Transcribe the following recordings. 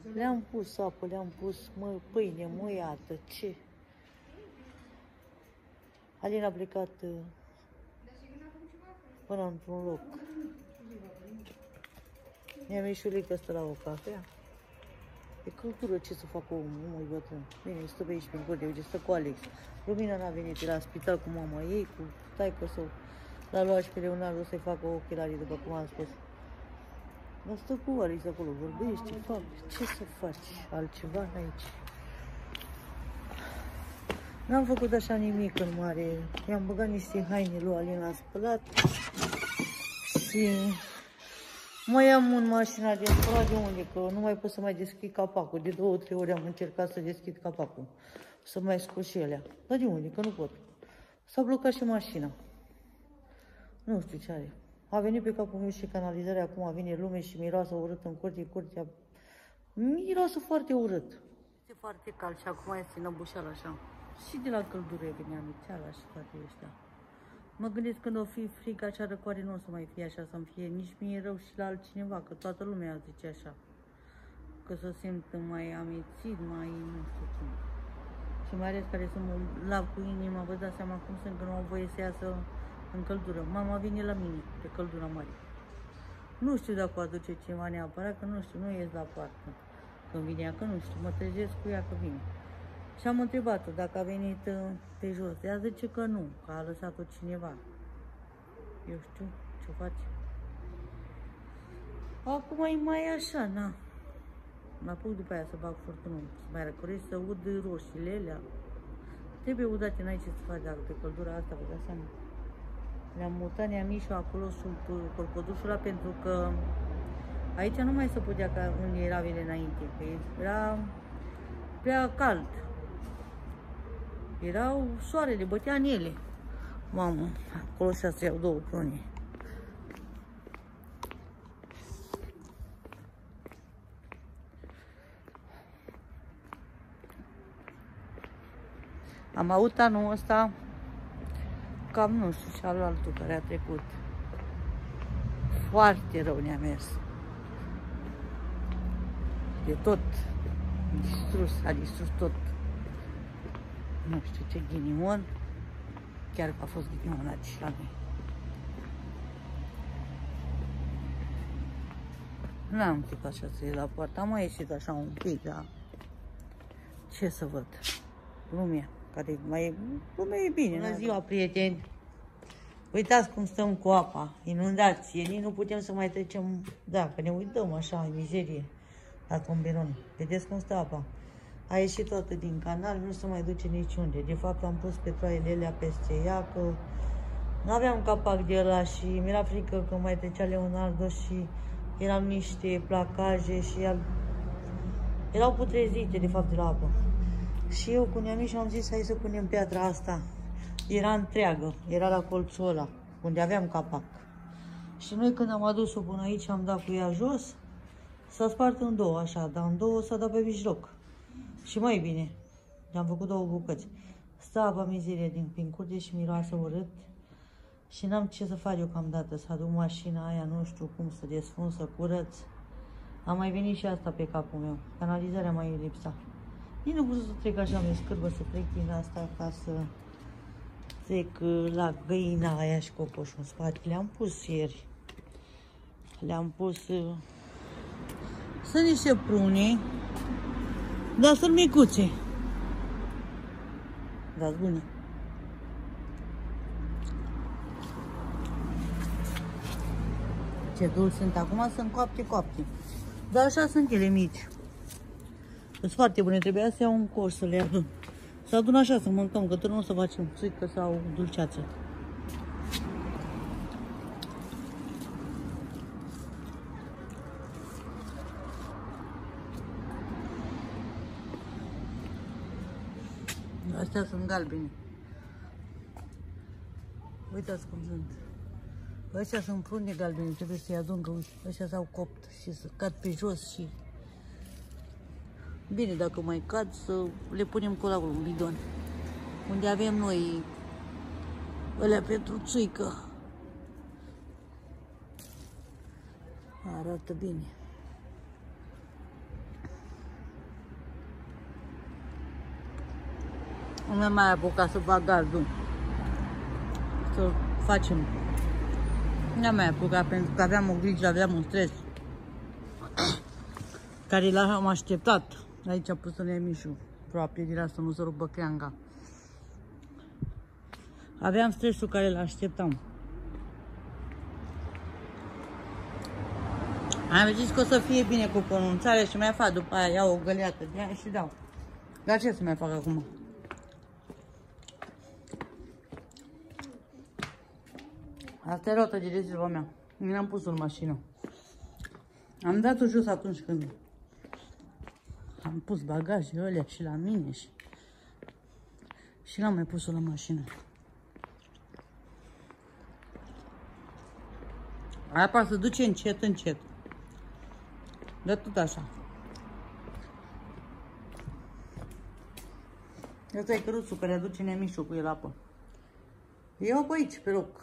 Le-am pus apă, le-am pus pâine, muiată, ce? Alina a plecat până într-un loc. Mi-am ieșulit că stă la o cafea. E căldură, ce să facă omul bătrân? Bine, stă pe aici, prin curte, uite, stă cu Alex. Lumina n-a venit, era la spital cu mama ei, cu taică sau l-a luat și pe Leonardo să-i facă ochelarii, după cum am spus. Dar stă cu Alex acolo, vorbește, fac, ce să faci? Altceva aici. N-am făcut așa nimic în mare. I-am băgat niște haine lui Alina, a spălat și mă iau în mașina de spălat. De unde? Că nu mai pot să mai deschid capacul. De 2-3 ori am încercat să deschid capacul, să mai scot și alea. Dar de unde? Că nu pot. S-a blocat și mașina. Nu știu ce are. A venit pe capul meu și canalizarea, acum vine lume și miroasă urât în curte, curtea miroasă foarte urât. Este foarte cald și acum este înăbușeală așa. Și de la căldură vine amițeala și toate ăștia. Mă gândesc când o fi frig, acea răcoare nu o să mai fie așa, să-mi fie nici mie rău și la altcineva, că toată lumea zice așa. Că să simt mai amețit, mai nu știu cum. Și mai ales care sunt la cu inima, vă dați seama cum sunt, că nu au voie să iasă în căldură. Mama vine la mine, pe căldura mare. Nu știu dacă o aduce ceva neapărat, că nu știu, nu ies la poartă. Când vine ea, că nu știu, mă trezesc cu ea că vine. Și am întrebat-o dacă a venit pe jos. Ea zice că nu, că a lăsat-o cineva. Eu știu ce face. Acum e mai așa, na. Mă apuc după aia să bag furtunul. Mai răcoresc să ud roșiile alea. Trebuie udate, n-ai ce să faci dacă pe căldura asta, vă dați seama. Le-am mutat neamișul acolo sub corcodușul ăla pentru că aici nu mai se putea ca unde erau ele înainte. Că era prea cald. Erau soarele, bătea în ele. Mamă, acolo și să iau 2 prune. Am avut anul ăsta cam nu știu și alaltul care a trecut. Foarte rău ne-a mers. De tot. Distrus, a distrus tot. Nu știu ce ghinimon. Chiar că a fost ghinimon și la noi. N-am trecut așa să ies la poartă. Am mai ieșit așa un pic, dar ce să văd? Lumea, care mai e, lumea e bine. Bună ziua, prieteni! Uitați cum stăm cu apa, inundație, nici nu putem să mai trecem, da, că ne uităm așa, în mizerie, la tomberon. Vedeți cum stă apa? A ieșit toată din canal, nu se mai duce niciunde. De fapt, am pus petroaiele alea peste ea, că nu aveam capac de ăla și mi-era frică că mai trecea Leonardo și erau niște placaje și erau putrezite, de fapt, de la apă. Și eu cu neamișul am zis, hai să punem piatra asta. Era întreagă, era la colțul ăla, unde aveam capac. Și noi când am adus-o până aici, am dat cu ea jos, s-a spart în 2, așa, dar în 2 s-a dat pe mijloc. Și mai bine, am făcut 2 bucăți. Stă apa mizerie din curte și miroasă urât. Și n-am ce să fac eu cam dată, să aduc mașina aia, nu știu cum, să desfund, să curăț. Am mai venit și asta pe capul meu, canalizarea mai lipsa. Nici nu pot să trec așa, mi-e scârbă să trec din asta ca să trec la găina aia și cocoșul în spate. Le-am pus ieri. Le-am pus... Sunt niște prune, dar sunt micuțe. Dați bune. Ce dulci sunt acum, sunt coapte. Dar așa sunt ele mici. Sunt foarte bune, trebuia să iau un coș să le adun. Să adun așa, să mâncăm, că tot nu o să facem țuică sau dulceață. Astea sunt galbene. Uitați cum sunt. Ăștia sunt prune galbene, trebuie să-i adun, că ăștia s-au copt și să cad pe jos și... Bine, dacă mai cad, să le punem cu un bidon. Unde avem noi alea pentru țuică. Arată bine. Nu mi-am mai apucat să fac gardul. Să facem. Nu mi-am mai apucat pentru că aveam o grijă, aveam un stres. Care l-am așteptat. Aici a pus-o Nemișu. Probabil din asta nu se rupă creanga. Aveam stresul care l-așteptam. Am zis că o să fie bine cu pronunțarea și mai fac după aia, iau o găleată de aia și dau. Dar ce să mai fac acum? Asta e roata de rezerva mea. Mi am pus-o în mașină. Am dat-o jos atunci când am pus bagajele alea și la mine și l-am mai pus-o la mașină. Apa se duce încet, încet. De tot așa. Asta e căruțul care aduce Nemișul cu el apă. Eu pe aici, pe loc.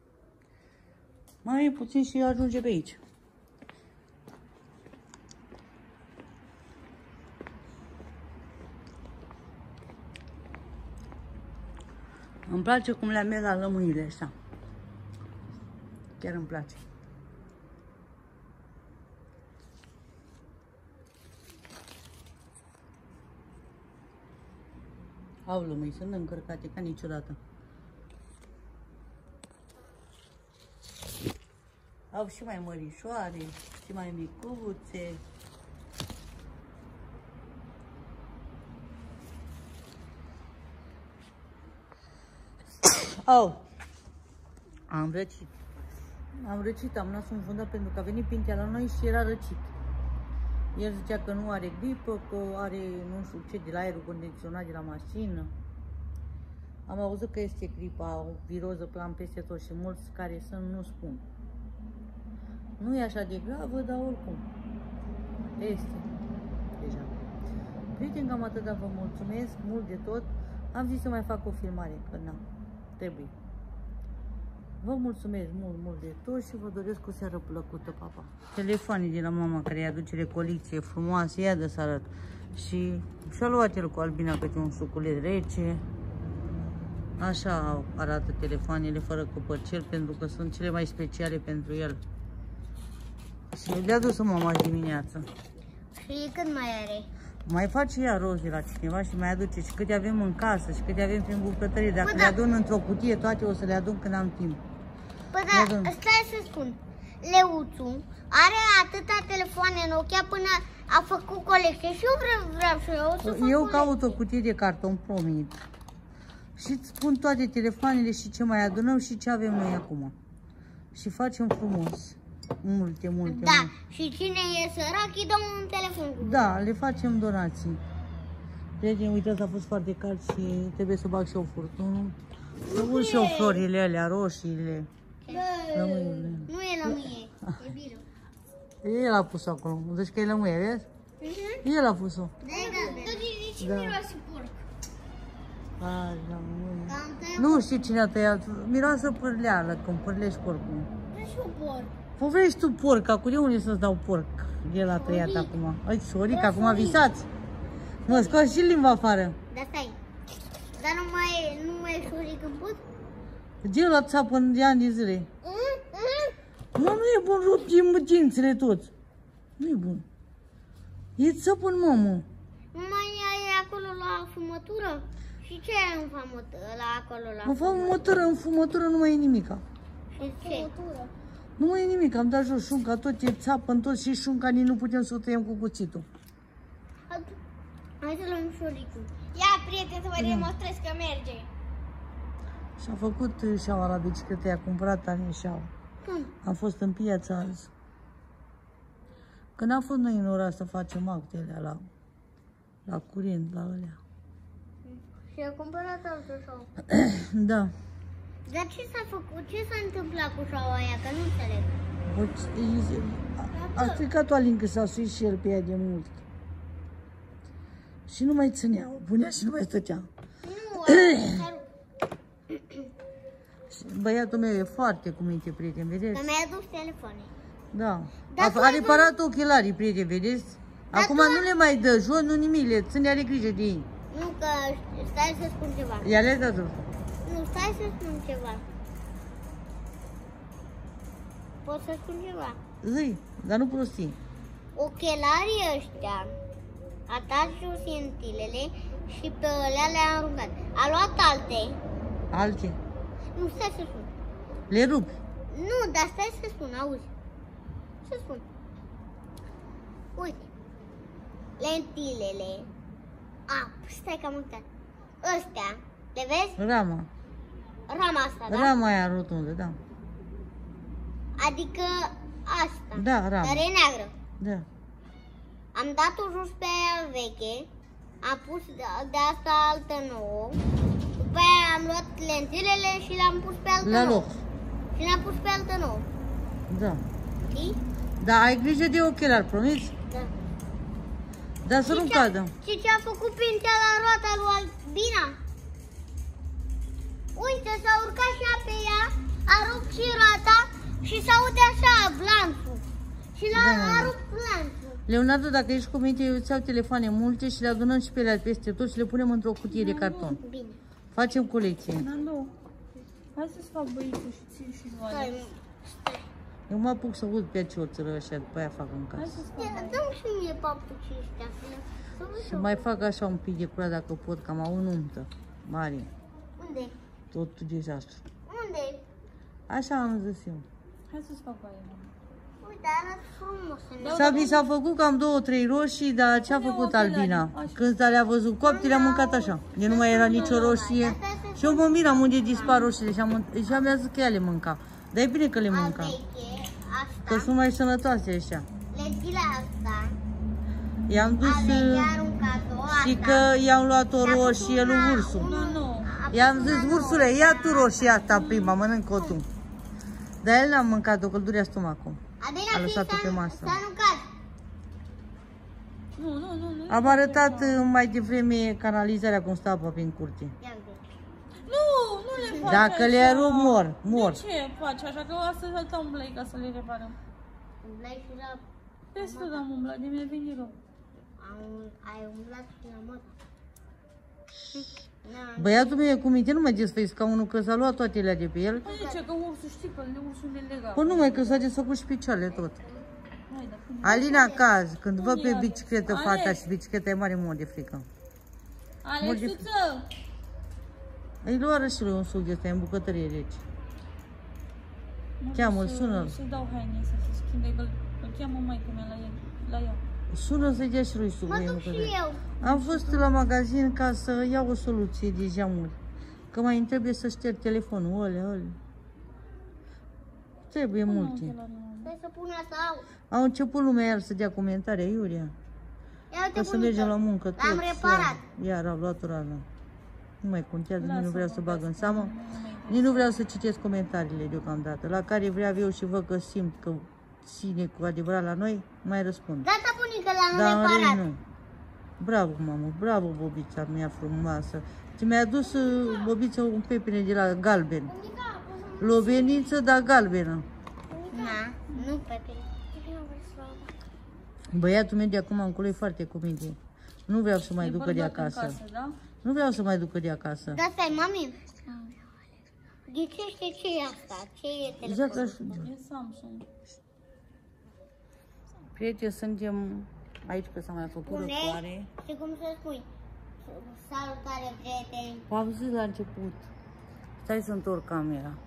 Mai puțin și ajunge pe aici. Îmi place cum le-am mers la lămâile astea. Chiar îmi place. Au lămâi, sunt încărcate ca niciodată. Au și mai mărișoare, și mai micuțe. Au! Am răcit. Am răcit, am nasul înfundat pentru că a venit Pintea la noi și era răcit. El zicea că nu are gripă, că are nu știu ce de la aerul condiționat de la mașină. Am auzit că este gripa, o viroză plan peste tot și mulți care sunt nu spun. Nu e așa de gravă, dar oricum este deja. Prieteni, cam atât, vă mulțumesc mult de tot. Am zis să mai fac o filmare, că n-am, trebuie. Vă mulțumesc mult de tot și vă doresc o seară plăcută, papa. Telefoane de la mama care îi aduce recolecție frumoasă, ia de să arăt. Și și-a luat el cu Albina câte un suculet rece. Așa arată telefoanele fără căpăcel, pentru că sunt cele mai speciale pentru el. Și le-a dus mama dimineața. Și când mai are? Mai face ea roze la cineva și mai aduce și câte avem în casă și câte avem prin bucătărie. Dacă le adun într-o cutie toate, o să le adun când am timp. Păi da, stai să spun. Leuțu are atâta telefoane Nokia până a făcut colecție și eu vreau și eu să fac. Eu caut o cutie de carton promit și îți spun toate telefoanele și ce mai adunăm și ce avem noi acum. Și facem frumos. Multe. Da, și cine e sărac îi dăm un telefon. Da, le facem donații. Prieteni, uitați, a fost foarte cald și trebuie să bag și o furtună. Să pun și eu florile alea, roșiile. Lămâiurile. Nu e lămâie, e biră. El a pus acolo. Deci că e lămâie, vezi? El a pus-o. Da. De ce miroase porc? Nu știu cine a tăiat. Miroasă pârleală, când pârlești porcul. Vreau și eu porc. Povrești tu porc, acum de unde să-ți dau porc? El a tăiat acum. Ai soric, acum visați. Mă scoți și limba afară. Da, stai. Dar nu mai e soric în pot? Gel la țapă de ani de zile. Mă, nu e bun, rup dințele toți. Nu e bun. E țăpă în mamă. Mai e acolo la fumătură? Și ce e în fumătură la acolo la în fumătură nu mai e nimica. Și ce? Nu mai e nimic, am dat jos șunca, tot e țapă în tot și șunca nici nu putem să o tăiem cu cuțitul. Hai să luăm șoricul. Ia, prieten, să vă demonstrez că merge. Și-a făcut șaua la bicicletă, i-a cumpărat Anie șaua. Am fost în piață azi. Când am fost noi în oraș să facem actele la curent, la alea. Și a cumpărat altă șaua. Da. Dar ce s-a făcut? Ce s-a întâmplat cu șaua aia? Că nu înțeleg. A stricat-o Alin că s-a suit și el pe ea de mult. Și nu mai ținea, o punea și nu mai stătea. Nu, Băiatul meu e foarte cu minte, prieten, vedeți? Dar mi-a adus telefoane. Da. A reparat ochelarii, prieten, vedeți? Acum nu le mai dă jos, nu nimic, le ține, are grijă de ei. Nu, că stai să spun ceva. Ia-le, tatu. Nu, stai să spun ceva. Pot să spun ceva? Zi, dar nu prostii. Ochelarii ăștia a dat jos lentilele și pe alea le-a aruncat. A luat alte. Alte. Nu, stai să spun. Le rup. Nu, dar stai să spun, auzi. Să spun. Uite. Lentilele. Stai că am uitat. Ăstea, le vezi? Rama. Rama asta, da? Rama aia rotundă, da. Adică asta. Da, rama. Dar e neagră. Da. Am dat-o jos pe aia veche. Am pus de asta altă nouă. După aia am luat lentilele și le-am pus pe altă La nouă. loc. Și le-am pus pe altă nouă. Da. Știi? Da, ai grijă de ochelari, promiți? Da. Dar să nu cadă. Și ce a făcut Pintea la roata lui Albina? Uite, s-a urcat și ea pe ea, a rupt și roata și s-aude așa blanțul. Și a rupt blanțul. Leonardo, dacă ești cu minte, eu îți iau telefoane multe și le adunăm și pe ele peste tot și le punem într-o cutie de carton. Bine. Facem colecție. Nando, hai să-ți fac băițul și ții și Stai, Vale. stai. Eu mă apuc să aud pe ciorțără așa, după aia fac în Hai casă. să-ți fac băițul. Dă-mi și mie papucii ăștia. Să văd Și eu. mai fac așa un pic de curat dacă pot, că am o nuntă mare. Unde? Tot dezastru. Unde? Așa am zis eu. Hai să-ți fac băițul. Uite, arată frumos. Mi s-a făcut cam 2-3 roșii, dar ce-a făcut Albina? Când le-a văzut copte, le-a mâncat așa. De nu mai era nicio roșie. Și eu mă miram unde dispar roșiile și mi-a zis că ea le mânca. Dar e bine că le mânca. Veche, Că asta. sunt mai sănătoase ăștia. Lentila asta. I-am dus A veche aruncat-o. și că i-am luat o roșie lui ursul. Nu, nu. I-am zis, ursule, ia tu roșia asta prima, mănâncă-o tu. Dar el n-a mâncat-o, că îl durea stomacul. A lăsat-o pe masă. S-a aruncat. Nu. Am arătat mai devreme canalizarea cum stă apa prin curte. Ia uite. Nu le faci Dacă așa. le rup, mor. De ce faci așa? Că astăzi am umblai ca să le reparăm. Umblai și la... Peste tot am umblat, de mi-a venit rău. Ai umblat și la măt. Băiatul meu e cu minte, nu mai desfăi scaunul, că s-a luat toate alea de pe el. Păi de ce? Că ursul știi că ursul le lega. Păi numai că s-a desfăcut și picioarele tot. Hai, dar pune. Alina caz, când văd pe Ia. bicicletă Alex. fata și bicicleta e mare, mor de frică. Alexuță! Îi luară și lui un suc de ăsta, e în bucătărie rece. Cheamă-l, sună-l. Să-i dau haine să se schimbe, că îl cheamă maică mea la ea. Sună să-i dea și lui suc Mă în duc bucătărie. și eu. Am fost la magazin ca să iau o soluție de geamuri. Că mai îmi trebuie să șterg telefonul, ole. Trebuie multe. Stai să pun asta. Au început lumea iar să dea comentarii, Iuria. Ia uite, Că să mergem la muncă toți. L-am reparat. Iar au luat o rană. Nu mai contează, nici nu vreau să bag în seamă. Nu Nici nu vreau să citesc comentariile deocamdată. La care vreau eu și văd că simt că ține cu adevărat la noi, mai răspund. Gata, bunică, l-am Dar în reparat. rest nu. Bravo, mamă, bravo, bobița mea frumoasă. Ți mi-a adus bobița un pepene de la galben. Loveniță, dar galbenă. Na, nu Pepe. Băiatul meu de acum încolo e foarte cu minte. Nu vreau să mai ducă de acasă. Da? Nu vreau să mai ducă de acasă. Da, stai, mami. Ghicește ce e asta? Ce e Exact telefonul? așa. E Samsung. Prieteni, suntem aici că s-a mai făcut Spune răcoare. și cum să spui? Salutare, prieteni. V-am zis la început. Stai să întorc camera.